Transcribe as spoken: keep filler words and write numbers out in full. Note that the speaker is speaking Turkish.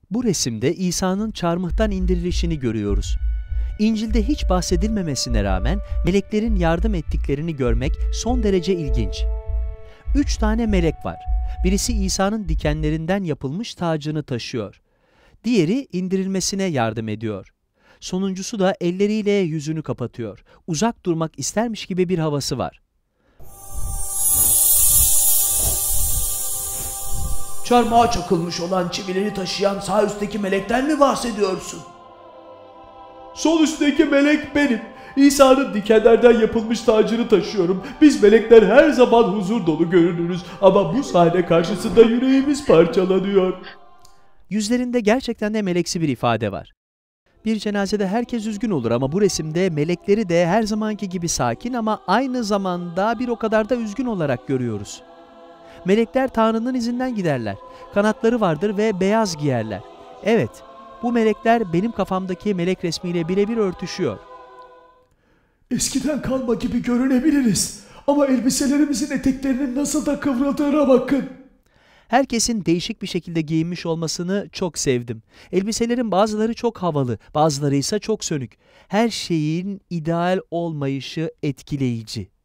Bu resimde İsa'nın çarmıhtan indirilişini görüyoruz. İncil'de hiç bahsedilmemesine rağmen meleklerin yardım ettiklerini görmek son derece ilginç. Üç tane melek var. Birisi İsa'nın dikenlerinden yapılmış tacını taşıyor. Diğeri indirilmesine yardım ediyor. Sonuncusu da elleriyle yüzünü kapatıyor. Uzak durmak istermiş gibi bir havası var. Çarmıha çakılmış olan çivileri taşıyan sağ üstteki melekten mi bahsediyorsun? Sol üstteki melek benim. İsa'nın dikenlerden yapılmış tacını taşıyorum. Biz melekler her zaman huzur dolu görünürüz ama bu sahne karşısında yüreğimiz parçalanıyor. Yüzlerinde gerçekten de meleksi bir ifade var. Bir cenazede herkes üzgün olur ama bu resimde melekleri de her zamanki gibi sakin ama aynı zamanda bir o kadar da üzgün olarak görüyoruz. Melekler Tanrı'nın izinden giderler. Kanatları vardır ve beyaz giyerler. Evet, bu melekler benim kafamdaki melek resmiyle birebir örtüşüyor. Eskiden kalma gibi görünebiliriz ama elbiselerimizin eteklerinin nasıl da kıvrıldığına bakın. Herkesin değişik bir şekilde giyinmiş olmasını çok sevdim. Elbiselerin bazıları çok havalı, bazıları ise çok sönük. Her şeyin ideal olmayışı etkileyici.